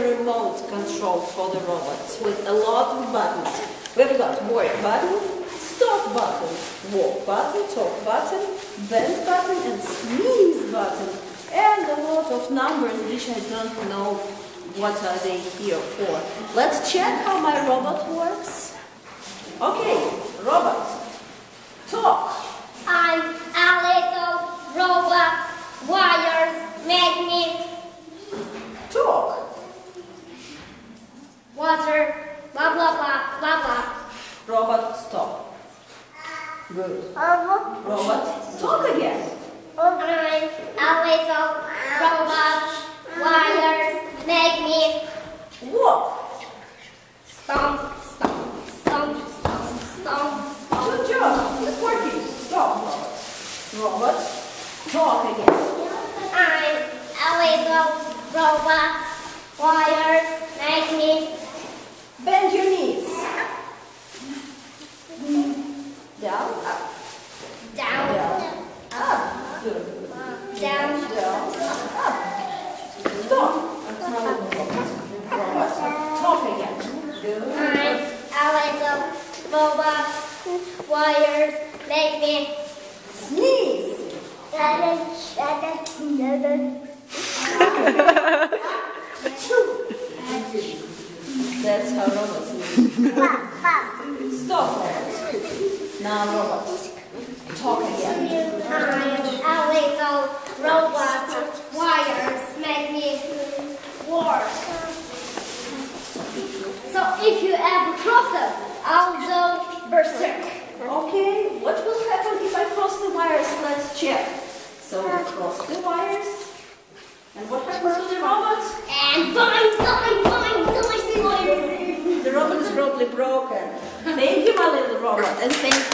remote control for the robots with a lot of buttons. We've got work button, stop button, walk button, talk button, bend button, and sneeze button, and a lot of numbers which I don't know what are they here for. Let's check how my robot works. Okay, robot, talk. I'm a little robot. Wires make me Talk. water. Blah blah blah blah blah. Robot, stop. Good. Robot, talk again. I'm a little robot. Wires make me Walk. stomp, stomp, stomp, stomp, stomp. Good job. It's working. Stop, robot. Robot, talk again. I'm a little robot. Wires make me Bend your knees. Down, up, down, down, up. Good. down. Down, up. Stop. Robot, talk again. Good. I'm a little robot. Wires make me Sneeze. That's how robots move. Stop, robot. Now, robot, talk again. I'm a little robot. Wires make me work. So if you ever cross them, I'll go berserk. Okay, what will happen if I cross the wires? Let's check. So we cross the wires. And what happens to the robot? And bind, the wires. The robot is probably broken. Thank you, my little robot, and thank